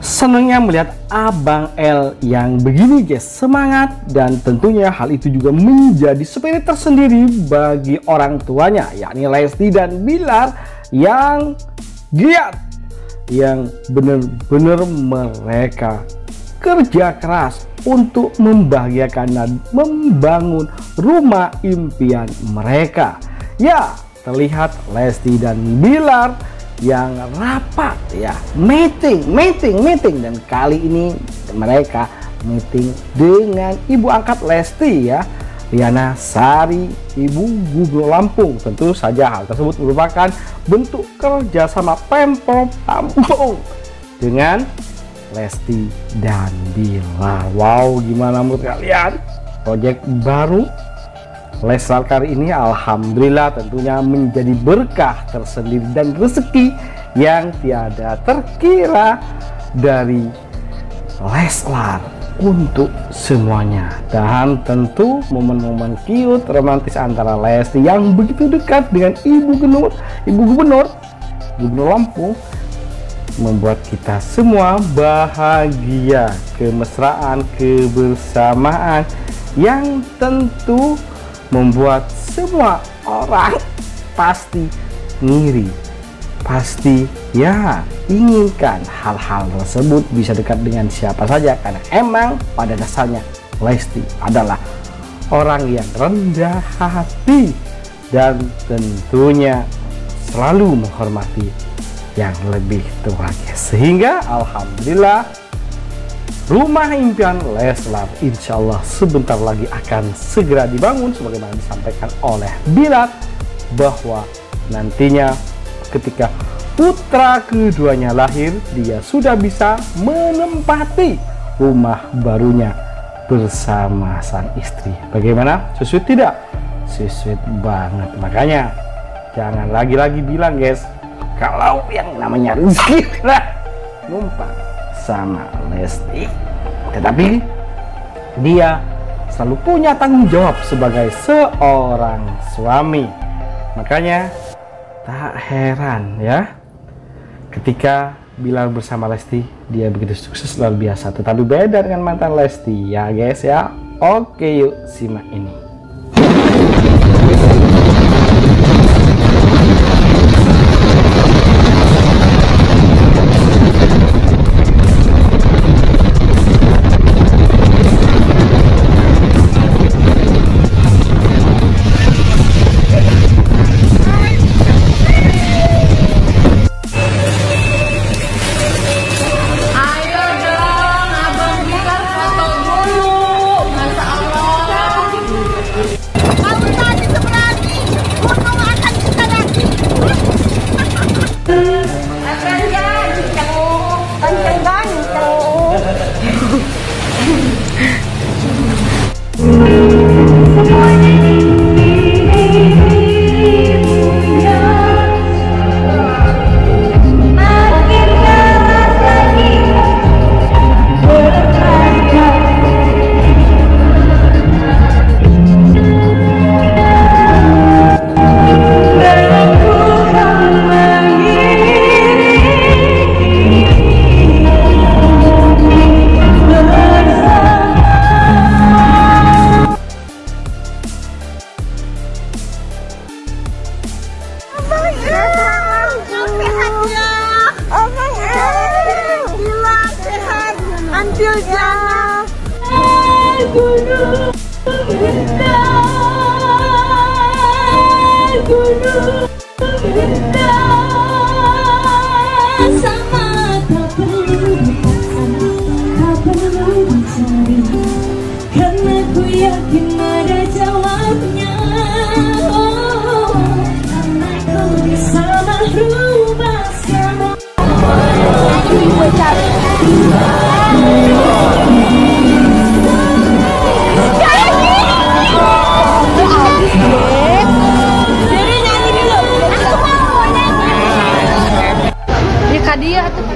Senangnya melihat Abang L yang begini guys, semangat, dan tentunya hal itu juga menjadi spirit tersendiri bagi orang tuanya, yakni Lesti dan Bilar yang giat, yang benar-benar mereka kerja keras untuk membahagiakan dan membangun rumah impian mereka. Ya, terlihat Lesti dan Bilar yang rapat ya, meeting, dan kali ini mereka meeting dengan ibu angkat Lesti ya, Liana Sari, ibu Gubernur Lampung. Tentu saja hal tersebut merupakan bentuk kerjasama Pemprov Lampung dengan Lesti dan Bilar. Wow, gimana menurut kalian proyek baru Leslar kali ini? Alhamdulillah tentunya menjadi berkah tersendiri dan rezeki yang tiada terkira dari Leslar untuk semuanya. Dan tentu momen-momen cute romantis antara Lesti yang begitu dekat dengan ibu gubernur Lampung membuat kita semua bahagia, kemesraan, kebersamaan yang tentu membuat semua orang pasti ngiri, pasti ya inginkan hal-hal tersebut bisa dekat dengan siapa saja, karena emang pada dasarnya Lesti adalah orang yang rendah hati dan tentunya selalu menghormati yang lebih tua, sehingga alhamdulillah rumah impian Leslar insya Allah sebentar lagi akan segera dibangun sebagaimana disampaikan oleh Bilar, bahwa nantinya ketika putra keduanya lahir dia sudah bisa menempati rumah barunya bersama sang istri. Bagaimana? Sesuai tidak? Sesuai banget. Makanya jangan lagi-lagi bilang guys, kalau yang namanya rezeki numpang sama Lesti, tetapi dia selalu punya tanggung jawab sebagai seorang suami. Makanya tak heran ya ketika Bilar bersama Lesti dia begitu sukses luar biasa. Tetapi beda dengan mantan Lesti ya guys ya. Oke, yuk simak ini. Karena ku yakin ada jawabnya. Karena kau bisa merubah semua. Dia tuh.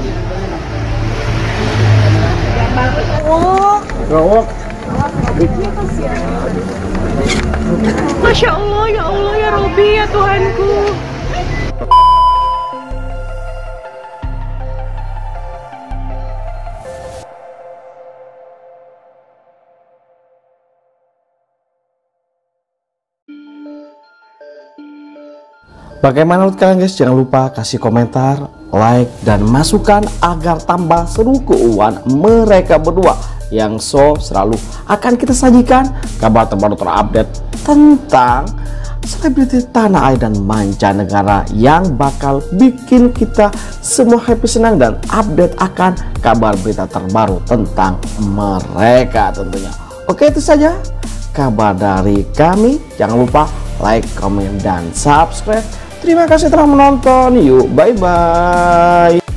Masya Allah, ya Robi, ya Tuhanku. Bagaimana menurut kalian guys? Jangan lupa kasih komentar, like, dan masukan agar tambah seru keuangan mereka berdua yang selalu akan kita sajikan kabar terbaru terupdate tentang selebriti tanah air dan mancanegara yang bakal bikin kita semua happy, senang, dan update akan kabar berita terbaru tentang mereka tentunya. Oke, itu saja kabar dari kami. Jangan lupa like, komen, dan subscribe. Terima kasih telah menonton. Yuk, bye-bye.